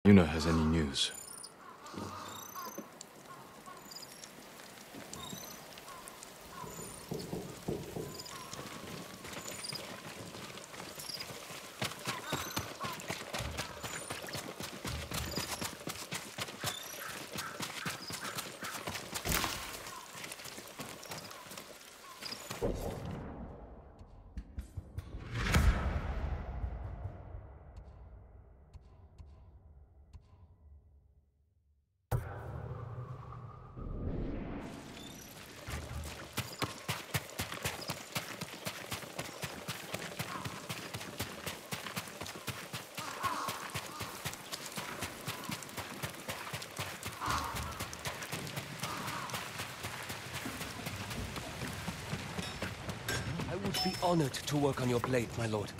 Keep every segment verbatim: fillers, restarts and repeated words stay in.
Yuna has any news. Be honored to work on your blade, my lord.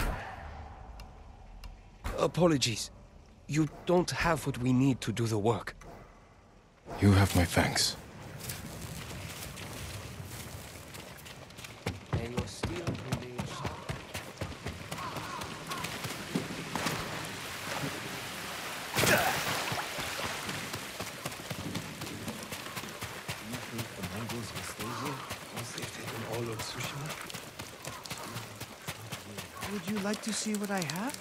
Apologies. You don't have what we need to do the work. You have my thanks. May your steel remain sharp. You think the Mongols will stay here once they've taken all of Tsushima? Would you like to see what I have?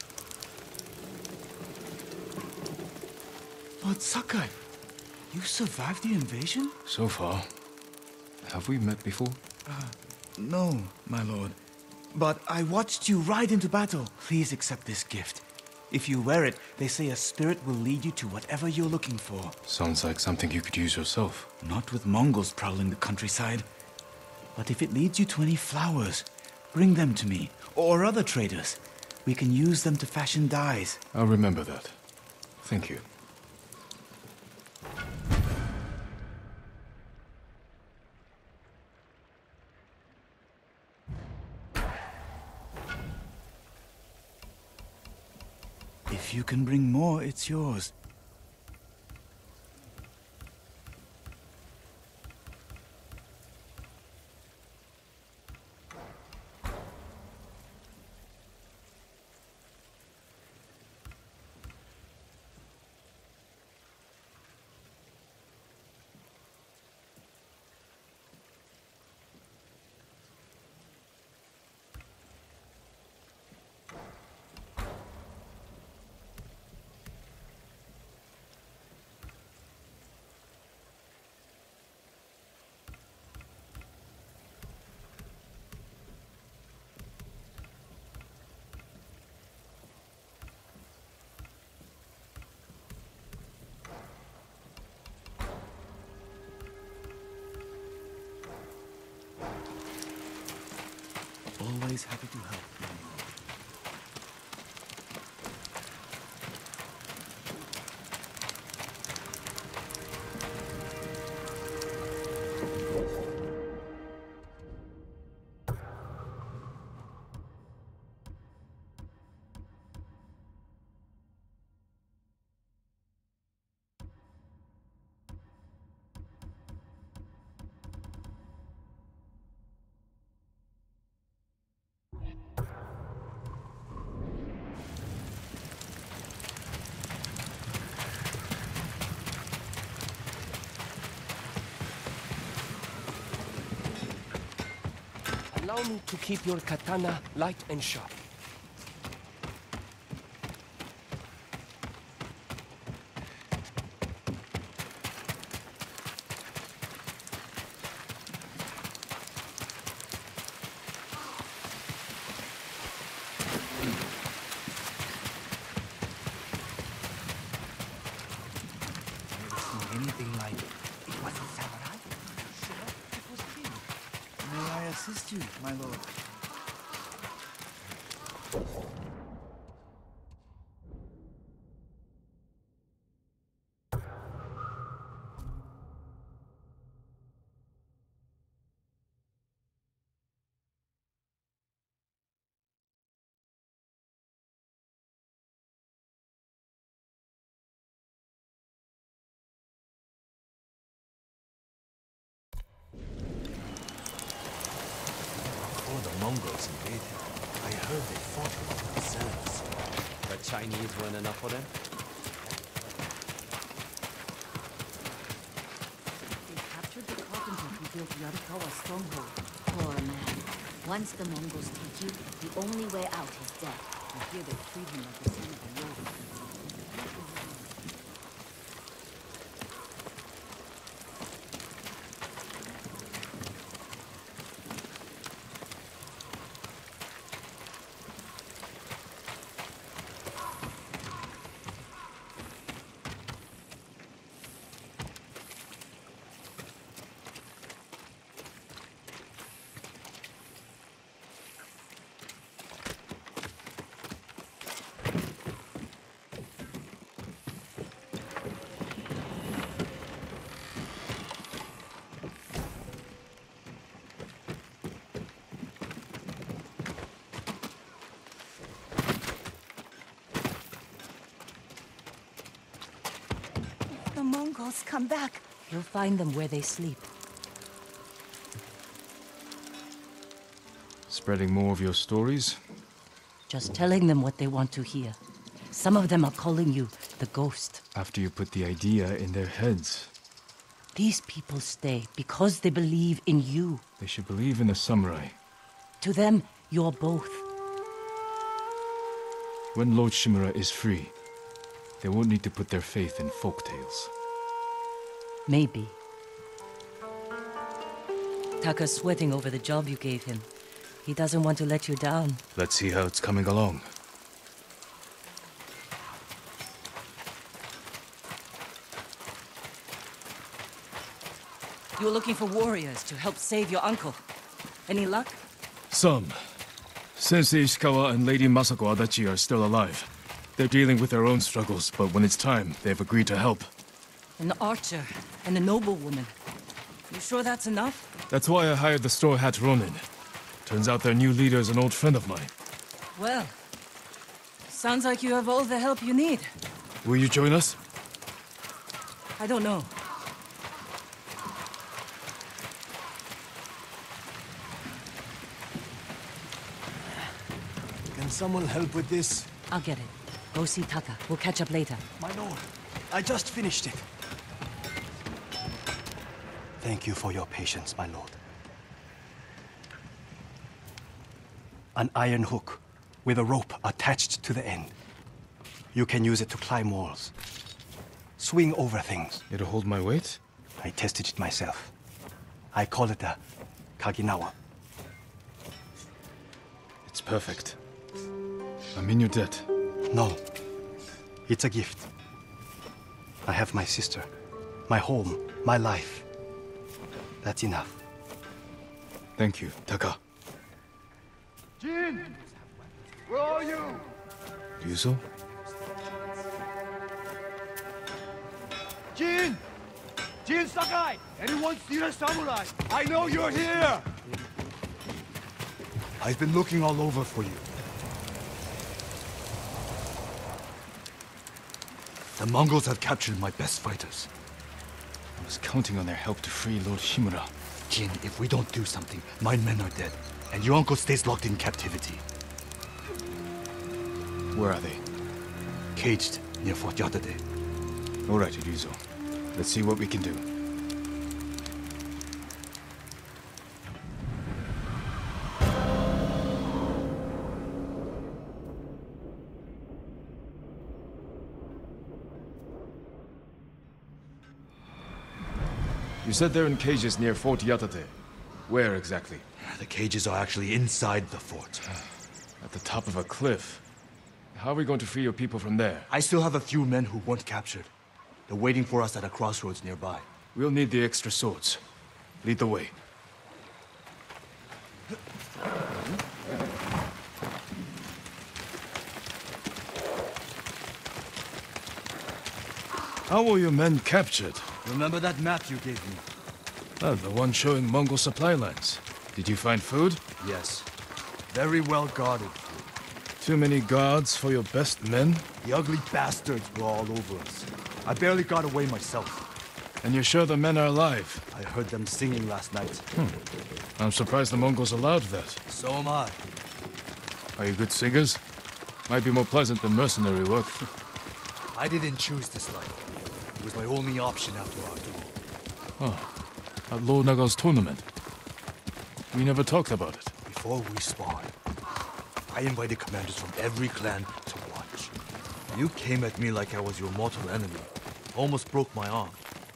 Lord Sakai, you survived the invasion? So far. Have we met before? Uh, no, my lord. But I watched you ride into battle. Please accept this gift. If you wear it, they say a spirit will lead you to whatever you're looking for. Sounds like something you could use yourself. Not with Mongols prowling the countryside. But if it leads you to any flowers, bring them to me, or other traders. We can use them to fashion dyes. I'll remember that. Thank you. If you can bring more, it's yours. Always happy to help. Allow me to keep your katana light and sharp. Never seen anything like it. It wasn't samurai? Sure, it was king. May I assist you, my lord? Before the Mongols invaded, I heard they fought among themselves. The Chinese weren't enough for them? Yarikawa stronghold. Poor man. Once the Mongols take you, the only way out is death. I hear they freed him like the son of a lord. The Mongols come back. You'll find them where they sleep. Spreading more of your stories? Just telling them what they want to hear. Some of them are calling you the ghost. After you put the idea in their heads. These people stay because they believe in you. They should believe in the samurai. To them, you're both. When Lord Shimura is free, they won't need to put their faith in folktales. Maybe. Taka's sweating over the job you gave him. He doesn't want to let you down. Let's see how it's coming along. You're looking for warriors to help save your uncle. Any luck? Some. Sensei Ishikawa and Lady Masako Adachi are still alive. They're dealing with their own struggles, but when it's time, they've agreed to help. An archer and a noblewoman. You sure that's enough? That's why I hired the Straw Hat Ronin. Turns out their new leader is an old friend of mine. Well, sounds like you have all the help you need. Will you join us? I don't know. Can someone help with this? I'll get it. Go see Taka. We'll catch up later. My lord, I just finished it. Thank you for your patience, my lord. An iron hook with a rope attached to the end. You can use it to climb walls. Swing over things. It'll hold my weight? I tested it myself. I call it a Kaginawa. It's perfect. I'm in your debt. No. It's a gift. I have my sister, my home, my life. That's enough. Thank you, Taka. Jin! Where are you? Ryuzo? Jin! Jin Sakai! Anyone see a samurai? I know you're here! I've been looking all over for you. The Mongols have captured my best fighters. I was counting on their help to free Lord Shimura. Jin, if we don't do something, my men are dead, and your uncle stays locked in captivity. Where are they? Caged near Fort Yatate. All right, Ryuzo. Let's see what we can do. You said they're in cages near Fort Yatate. Where exactly? The cages are actually inside the fort. At the top of a cliff. How are we going to free your people from there? I still have a few men who weren't captured. They're waiting for us at a crossroads nearby. We'll need the extra swords. Lead the way. How were your men captured? Remember that map you gave me? Ah, the one showing Mongol supply lines. Did you find food? Yes. Very well guarded. Too many guards for your best men? The ugly bastards were all over us. I barely got away myself. And you're sure the men are alive? I heard them singing last night. Hmm. I'm surprised the Mongols allowed that. So am I. Are you good singers? Might be more pleasant than mercenary work. I didn't choose this life. It was my only option after our duel. Oh. At Lord Naga's tournament? We never talked about it. Before we spawned, I invited commanders from every clan to watch. You came at me like I was your mortal enemy. Almost broke my arm.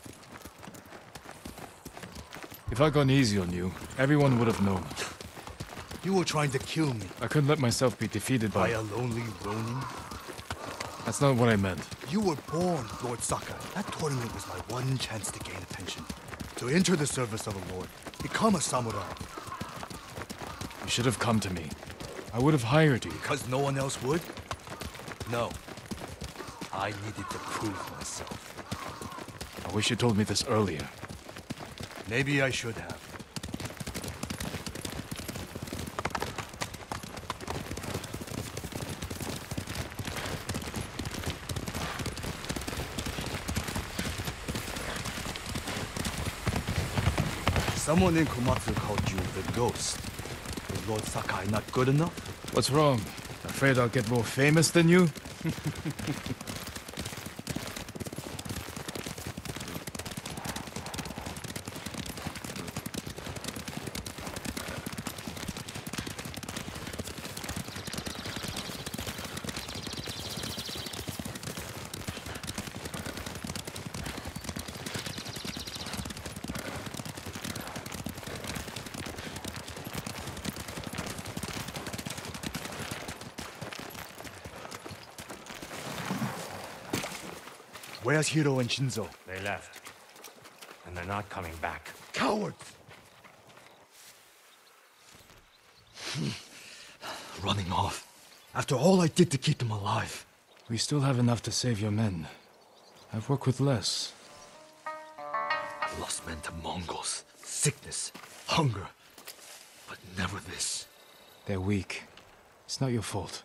If I'd gone easy on you, everyone would have known. You were trying to kill me. I couldn't let myself be defeated By by... a lonely Ronin? That's not what I meant. You were born, Lord Sakai. That tournament was my one chance to gain attention. To enter the service of a lord. Become a samurai. You should have come to me. I would have hired you. Because no one else would? No. I needed to prove myself. I wish you told me this earlier. Maybe I should have. Someone in Komatsu called you the Ghost. Is Lord Sakai not good enough? What's wrong? Afraid I'll get more famous than you? Where's Hiro and Shinzo? They left. And they're not coming back. Cowards! Running off. After all I did to keep them alive. We still have enough to save your men. I've worked with less. I've lost men to Mongols, sickness, hunger. But never this. They're weak. It's not your fault.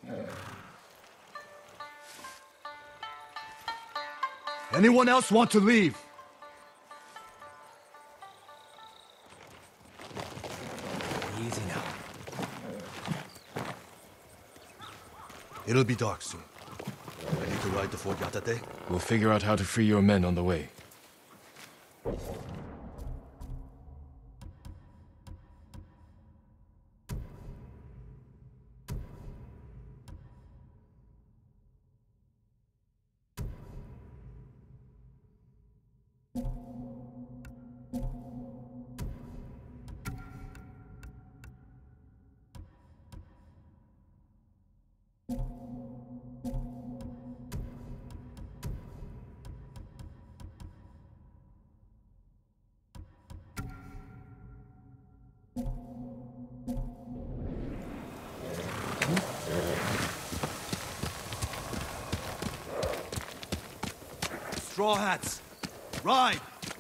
Anyone else want to leave? Easy now. It'll be dark soon. Ready to ride to Fort Yatate? We'll figure out how to free your men on the way. Straw hats! Ride!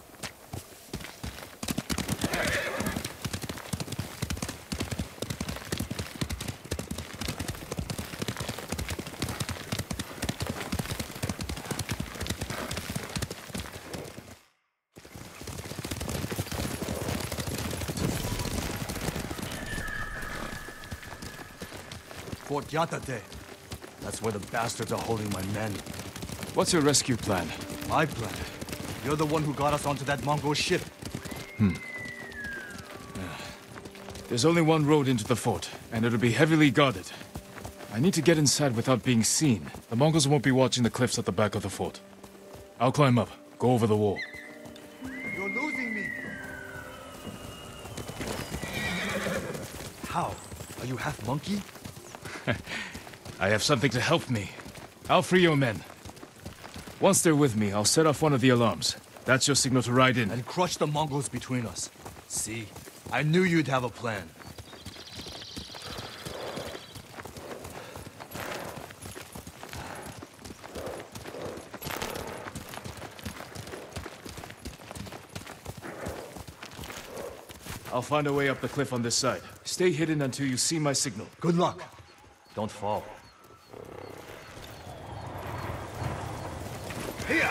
Fort Yatate. That's where the bastards are holding my men. What's your rescue plan? My plan? You're the one who got us onto that Mongol ship. Hmm. There's only one road into the fort, and it'll be heavily guarded. I need to get inside without being seen. The Mongols won't be watching the cliffs at the back of the fort. I'll climb up, go over the wall. You're losing me! How? Are you half monkey? I have something to help me. I'll free your men. Once they're with me, I'll set off one of the alarms. That's your signal to ride in. And crush the Mongols between us. See? I knew you'd have a plan. I'll find a way up the cliff on this side. Stay hidden until you see my signal. Good luck. Don't fall. Here!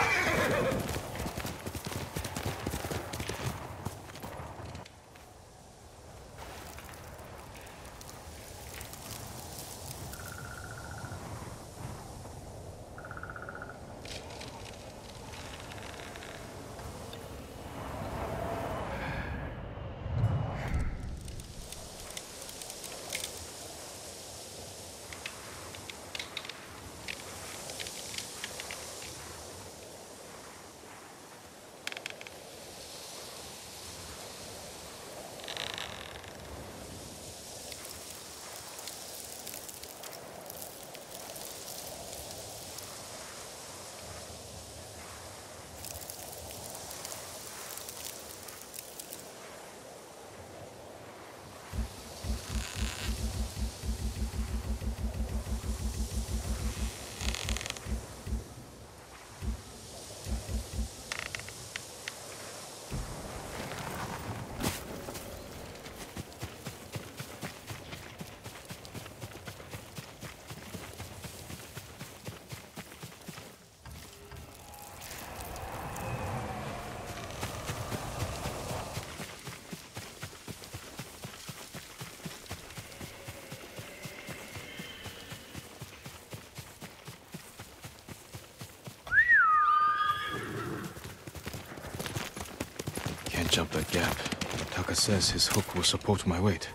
patch up that gap. Taka says his hook will support my weight.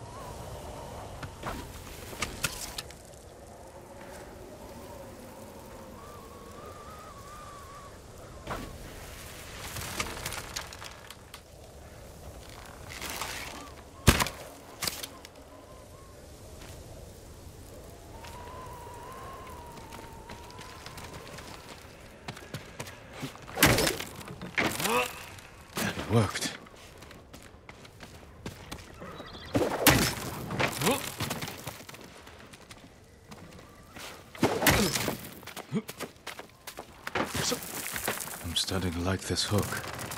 It worked. I'm starting to like this hook.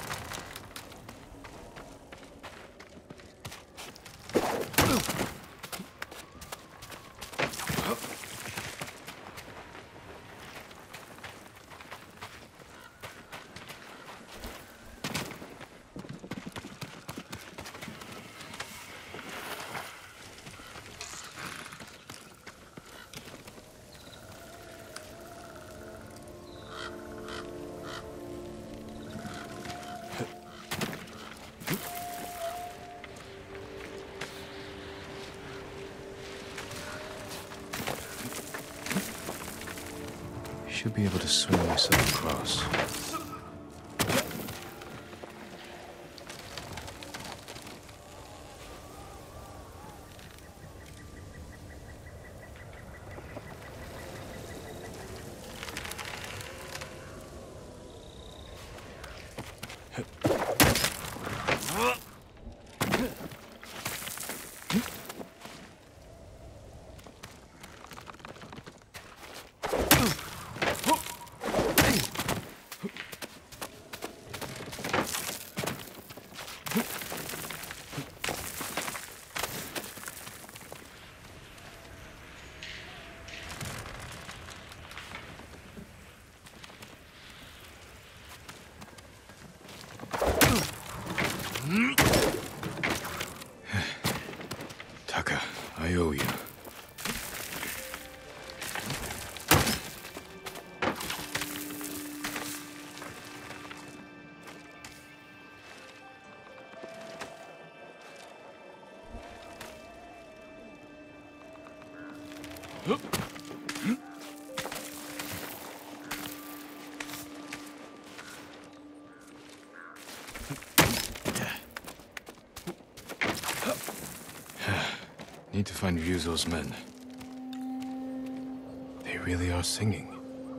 Should be able to swing myself across. Taka, I owe you. Need to find Ryuzo's men. They really are singing.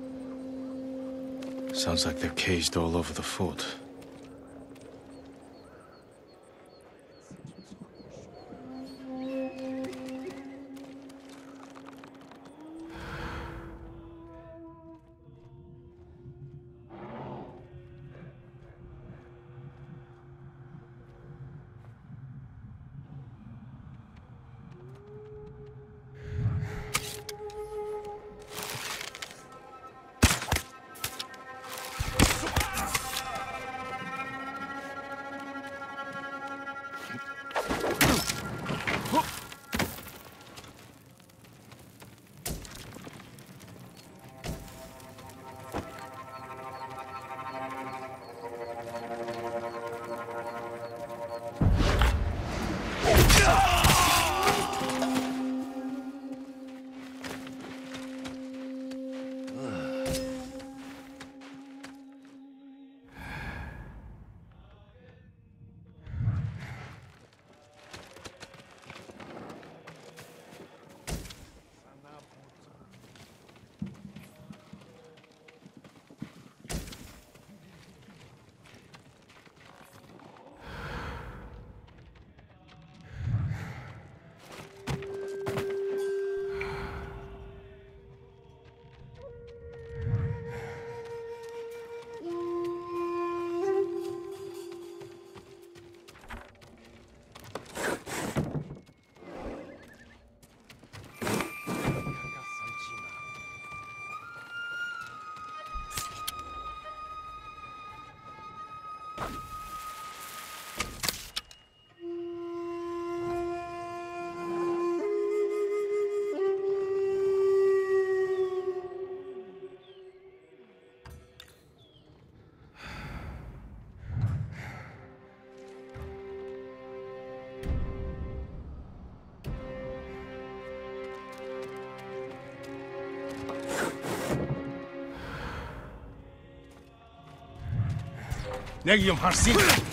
Sounds like they're caged all over the fort. Нэг юм харсан.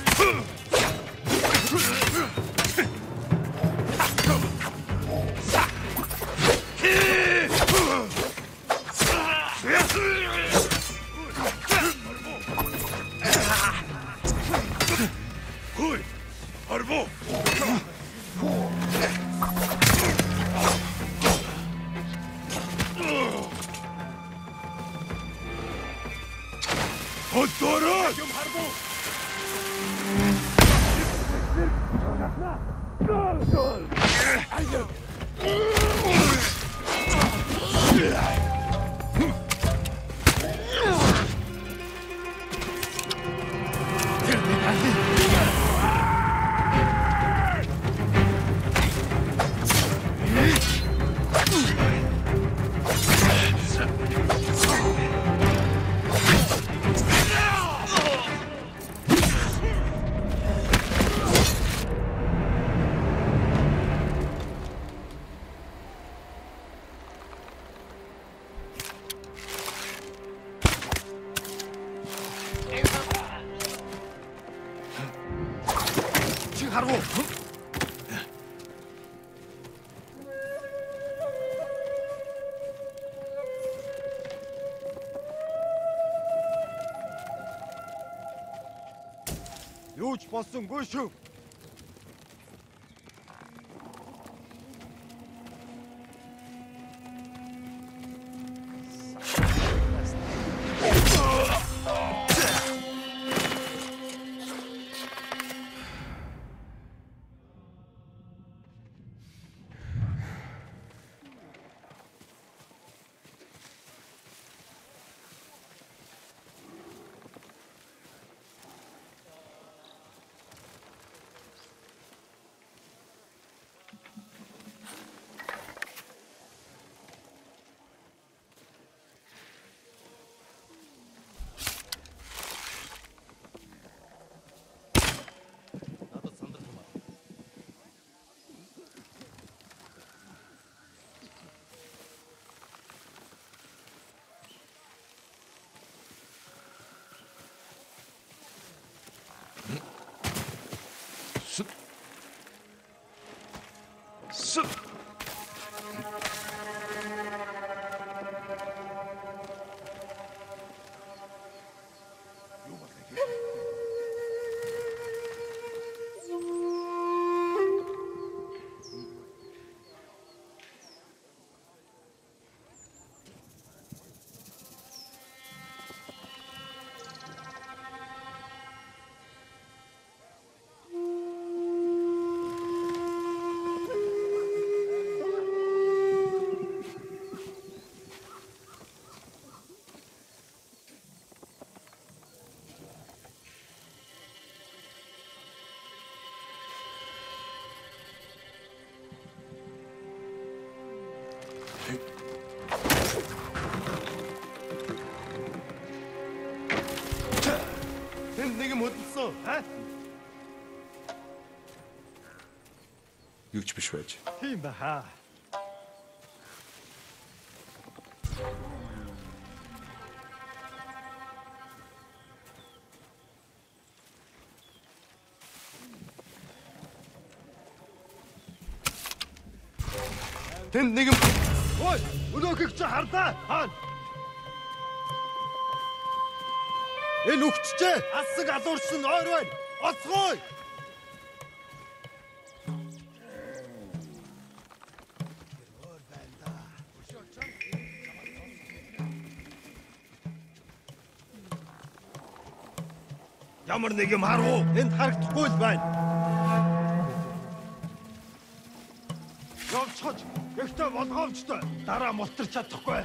Хөөе. Арбо. Оттороо! Юм харбо. Юу ч болсонгүй шүү. Нэг юм хөдөлсөн, аа? Юу ч биш байж. Тийм ба хаа. Тэнд нэг юм. Ой, өнөөхийг чи хардаа. Хаана? Энэ үхчихээ. Асаг алуурсан ойр байна. Оцгой. Ямар нэг юм харуу. Энд харагдахгүй л байна. Явцгаж, ихтэй болгоомжтой. Дараа мултарч чадахгүй.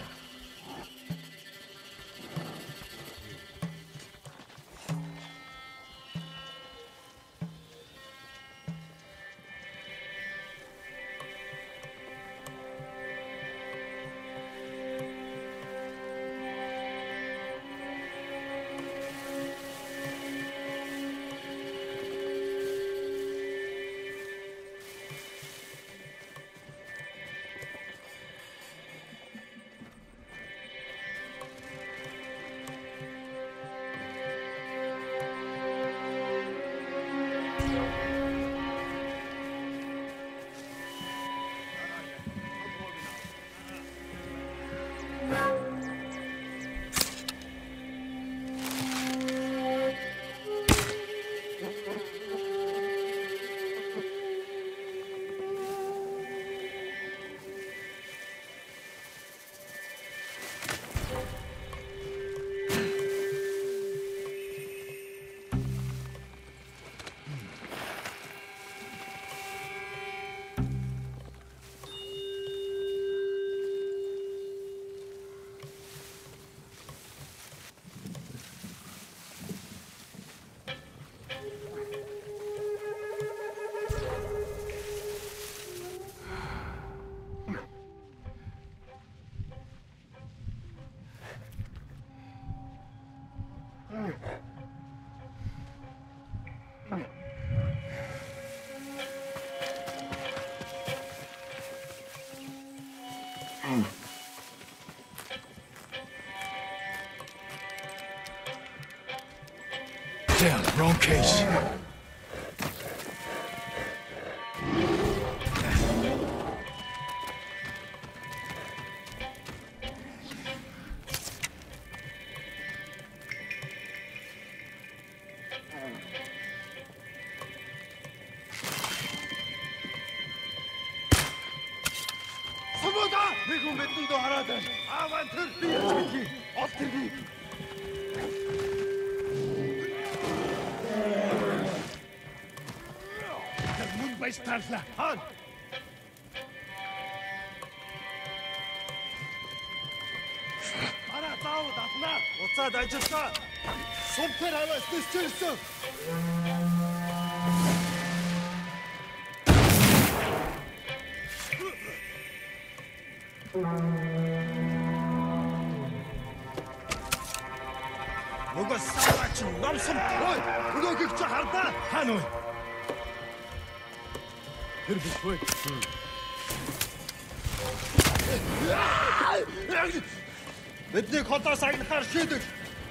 Damn, wrong case. Svoboda! Nechom vetnu do hrada! Avantur! Pijačky! Ostrví! Mun baştarla! Han! Ara Davud atla! Otsad acısta! Somper havas düştürsün! Нөгөө саваач номсон. Ой, өнөөгч хардаа. Хаана вэ? Тэр бишгүй. Бидний хотоос агнахаар шийдэг.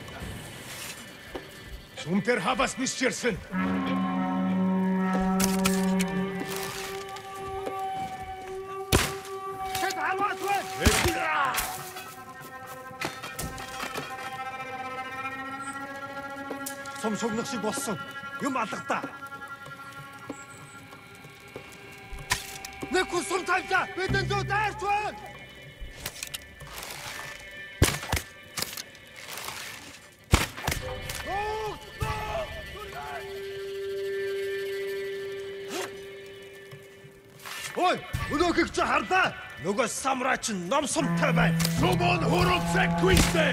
Сумтер хабас бишчэрсэн. Тэд харваад вэ? Сум шугнах шиг болсон. Юм алгадаа. Нэг хүн сум тавьлаа. Бидэн зөө дайрч байна. Ой, өнөөгч чи хардаа. Нөгөө самраач ном сумтай байна. Сумон хуралцаг твистэй.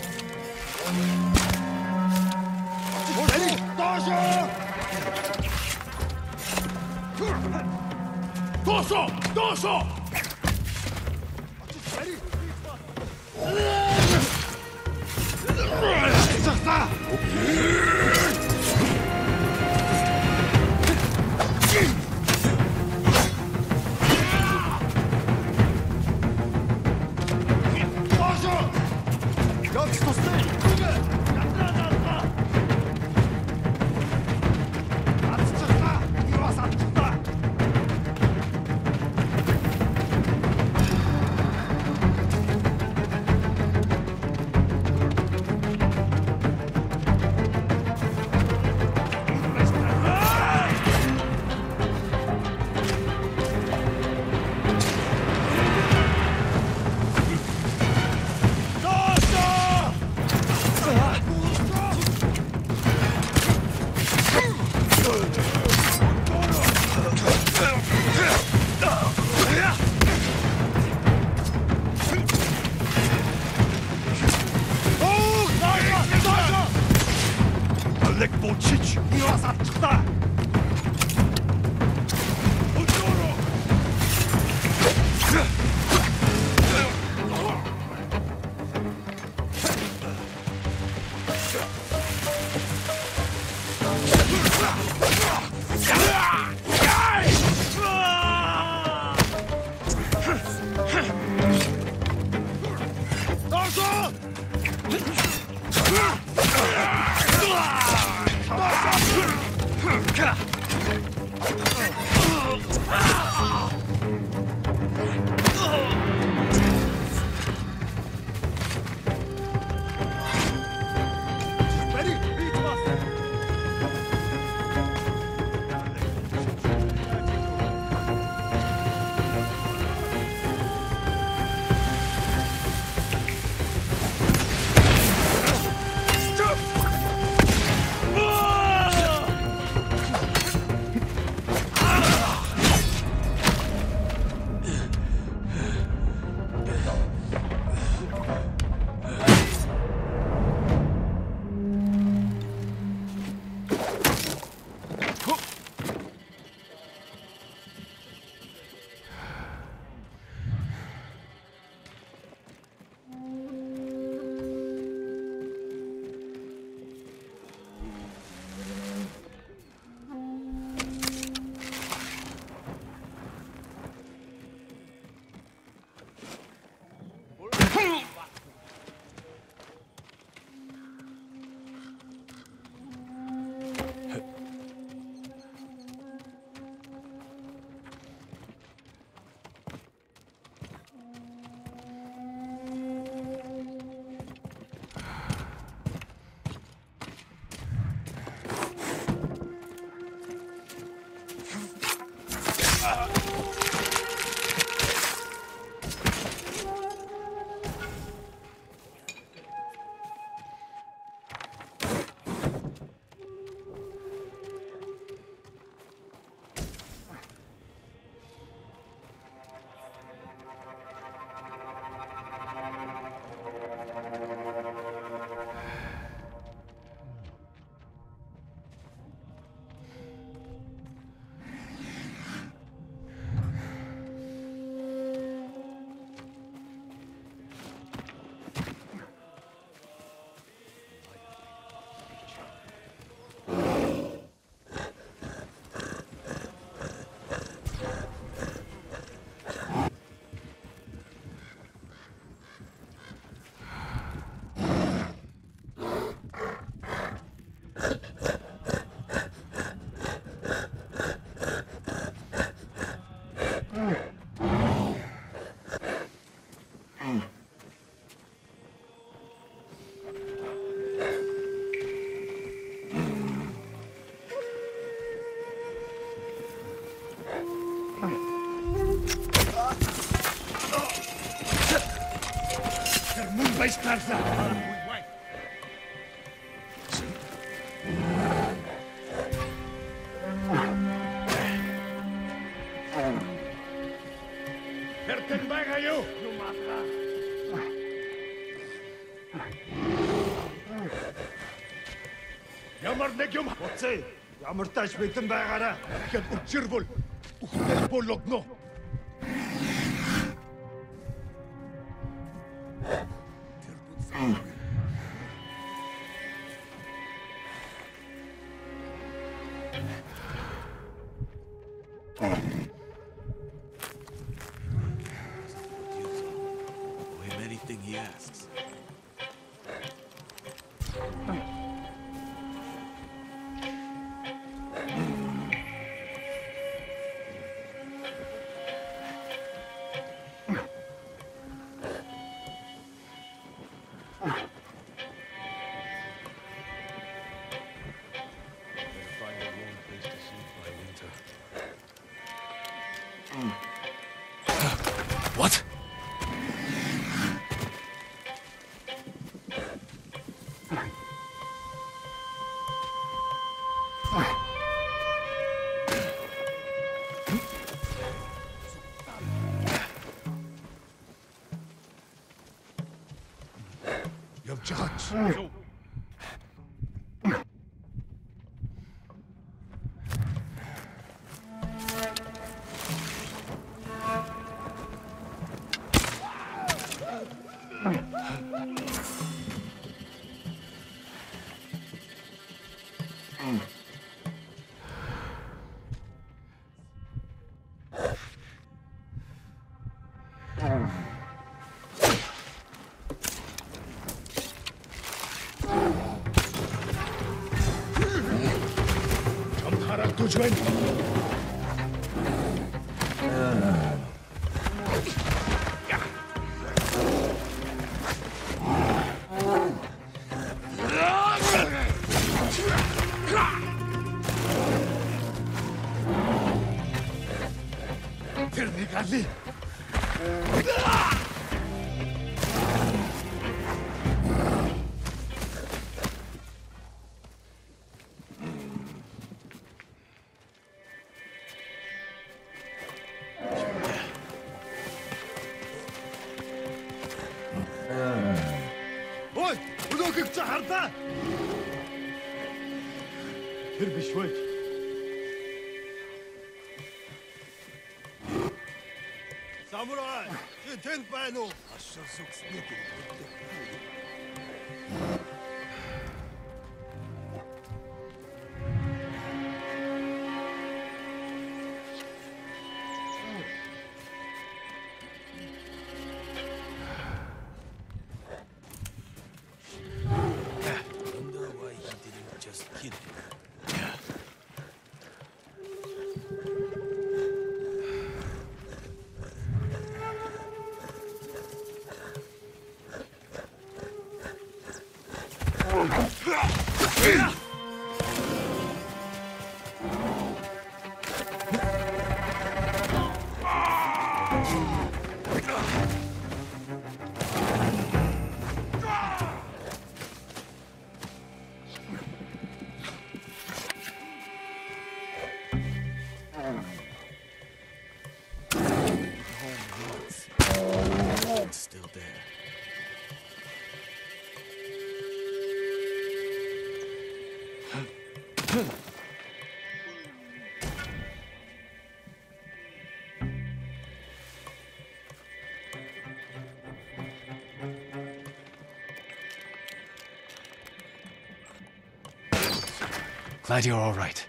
Doso! Doso! Doso! Esparza! Hertenberg kayo! Lumata! Ямар нэг юм боцээ. Ямар тааш битэн байгаараа. Гэхэд учирвол ухтэл болгоно. Anything he asks. What? Judge. Tujuan. Ternikali. Ой, өнөөгөө хардаа. Тэр биш вэ? Самурай, чи тэнд байна уу? Ашиг сүкснэг. still there. Glad you're all right.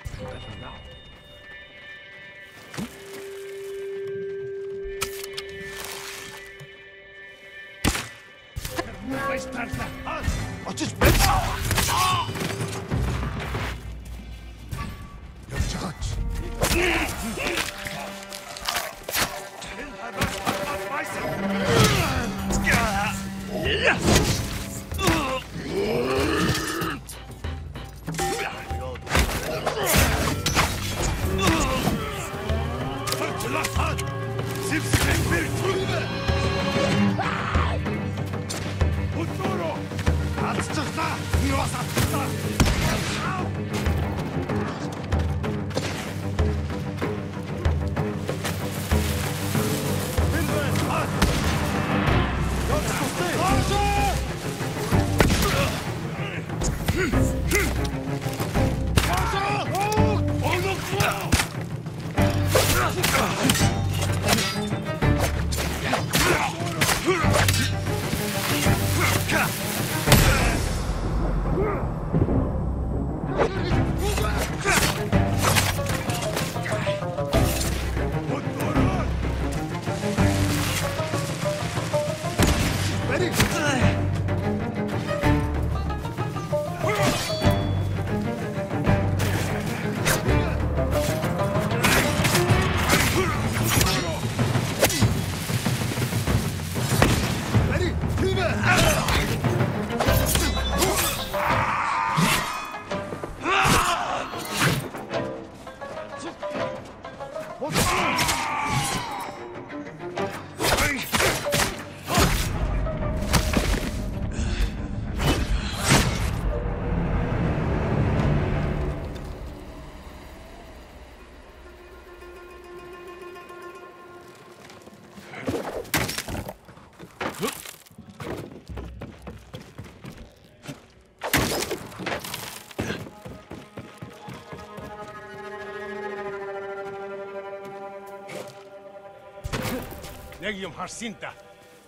Яг юм харсан да.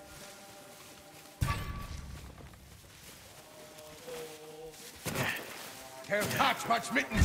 Herr Tatschmatsch mitten!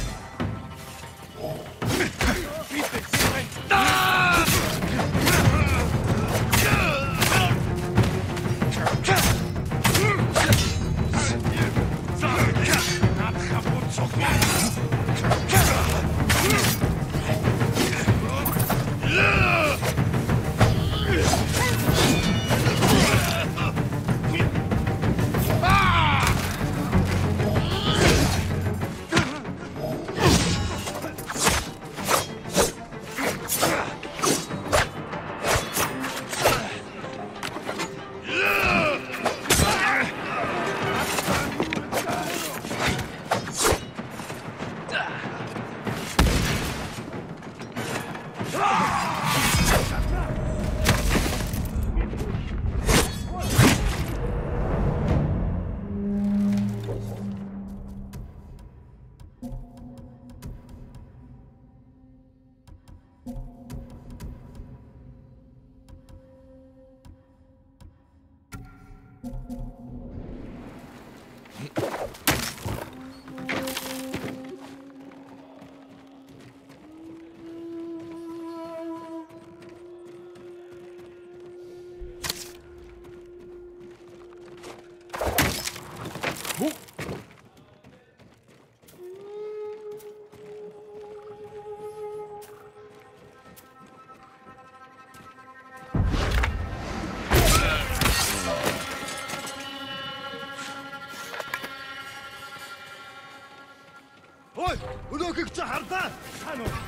Ой, өнөөхийг чи хардаа. Хаана вэ?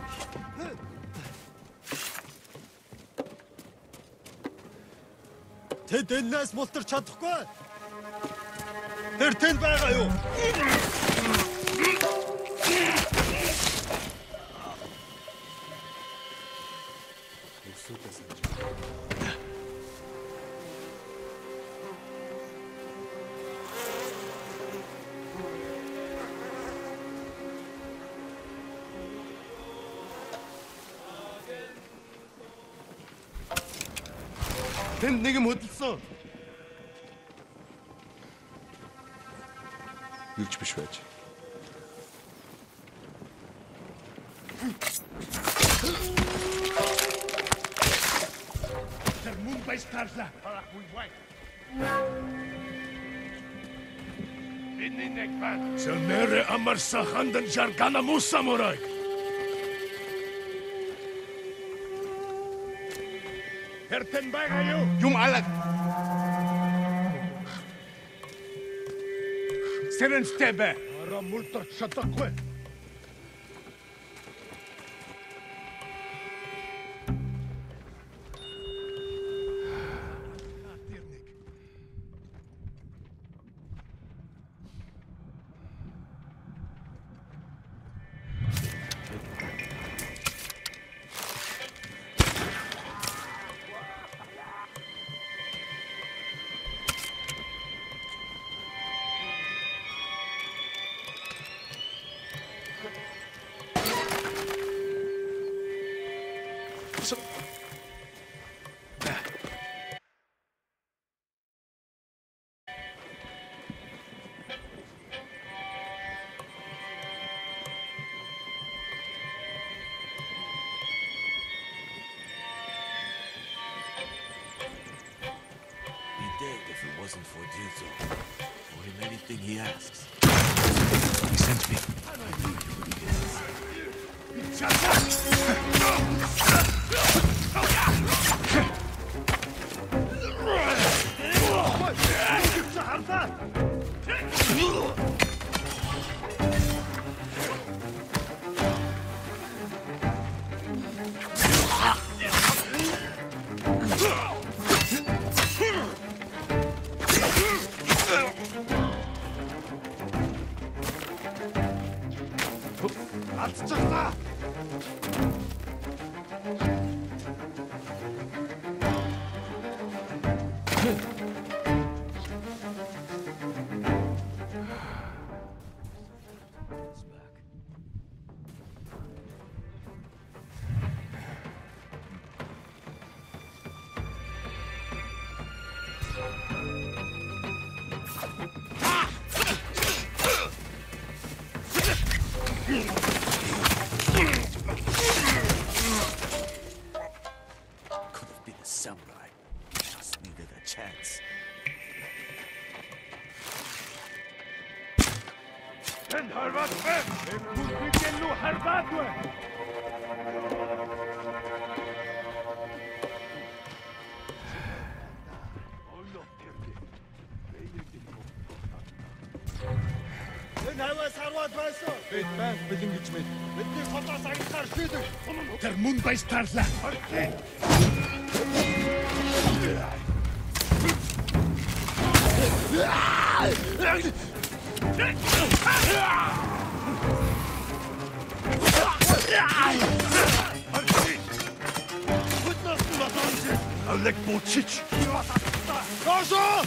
Тэд энэс мултарч чадахгүй. Тэр тэнд байгаа юу? Тэнд нэг юм хөдөлсөн. Юу ч биш байж. Тэр мөн байстаарлаа. Харахгүй бай. Бидний нэг бат. Сэлмэрэ амарса хандан жаргана мусамурай. Хертэн байгаа юу? Юм алаг. Сэрэнстэй бай. Ара мултарч чадахгүй. If it wasn't for Jizo, for him anything he asks. He sent me. I knew you would be this. Тэр мөн байстаарлаа. Алек Бучич! Кожо!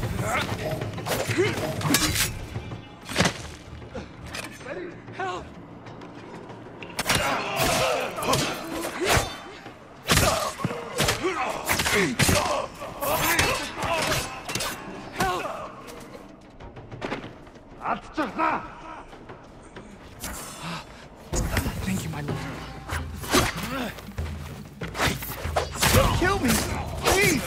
Help! Thank you, my lord. Don't kill me! Please!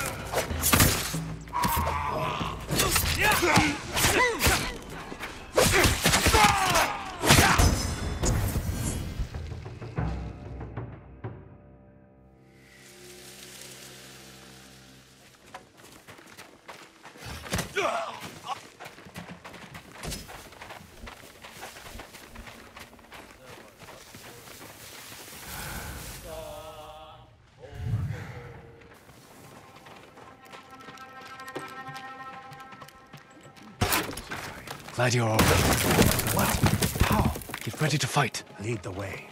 Glad you're all right. What? How? Get ready to fight. Lead the way.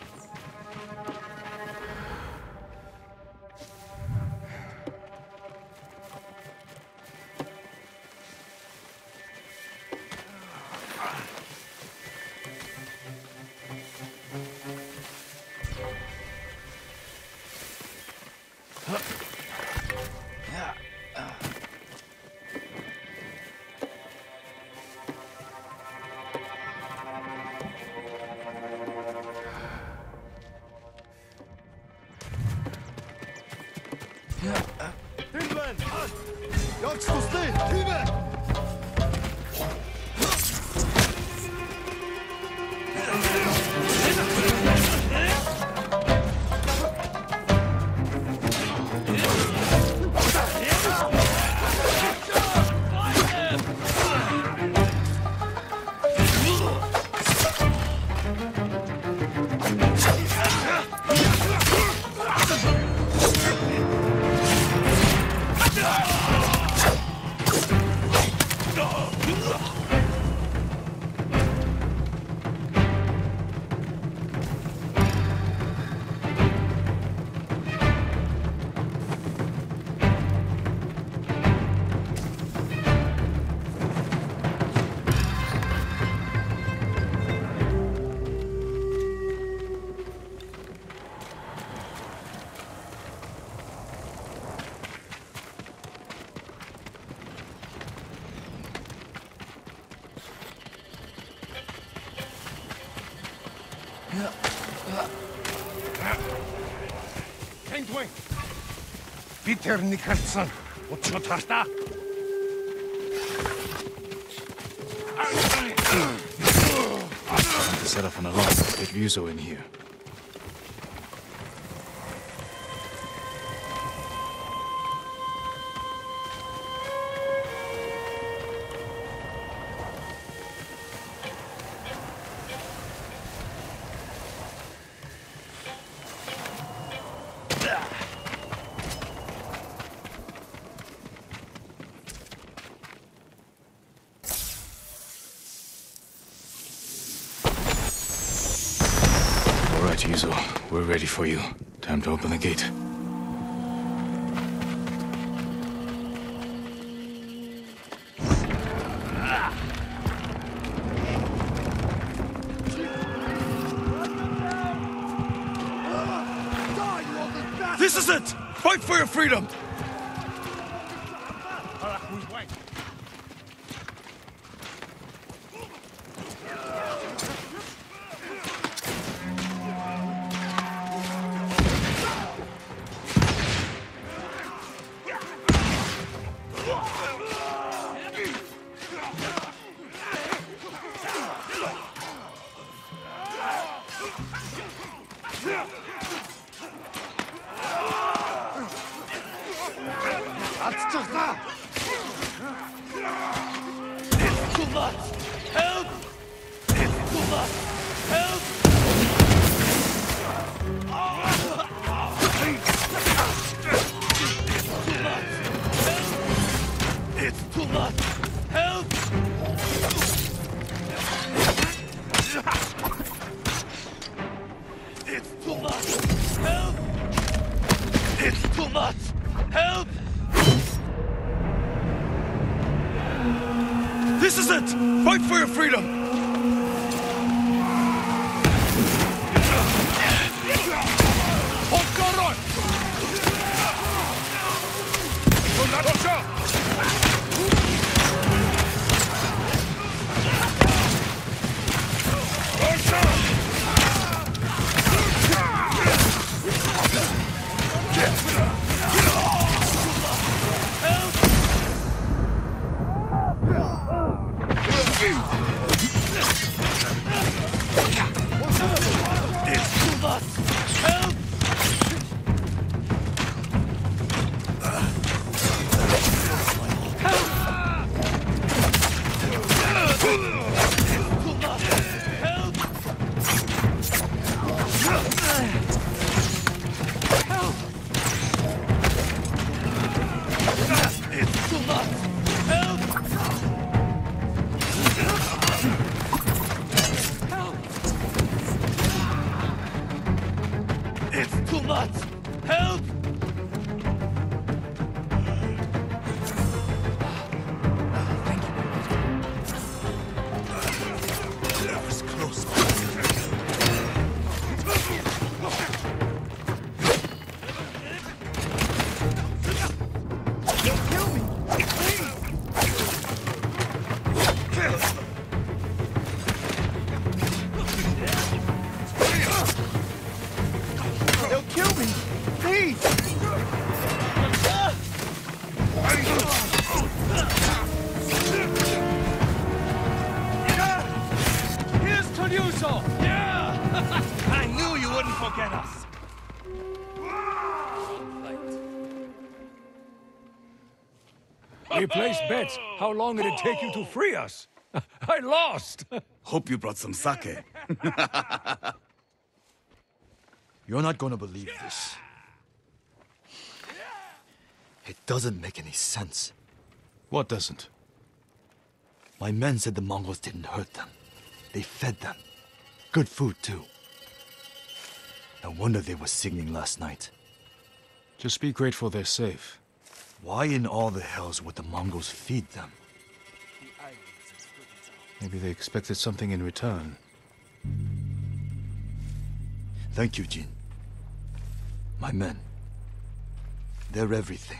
Эндвэн. Би тэрнийг хальсан. Учраа тартаа. To set off an alarm. Get Ryuzo in here. Ryuzo, we're ready for you. Time to open the gate. This is it! Fight for your freedom! This is it! Fight for your freedom! Hold on! told you so! Yeah! I knew you wouldn't forget us! We placed bets. How long did it take you to free us? I lost! Hope you brought some sake. You're not gonna believe this. It doesn't make any sense. What doesn't? My men said the Mongols didn't hurt them. They fed them. Good food, too. No wonder they were singing last night. Just be grateful they're safe. Why in all the hells would the Mongols feed them? Maybe they expected something in return. Thank you, Jin. My men. They're everything.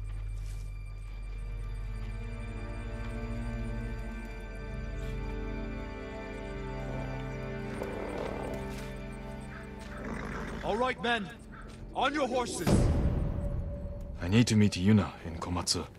All right, men. On your horses. I need to meet Yuna in Komatsu.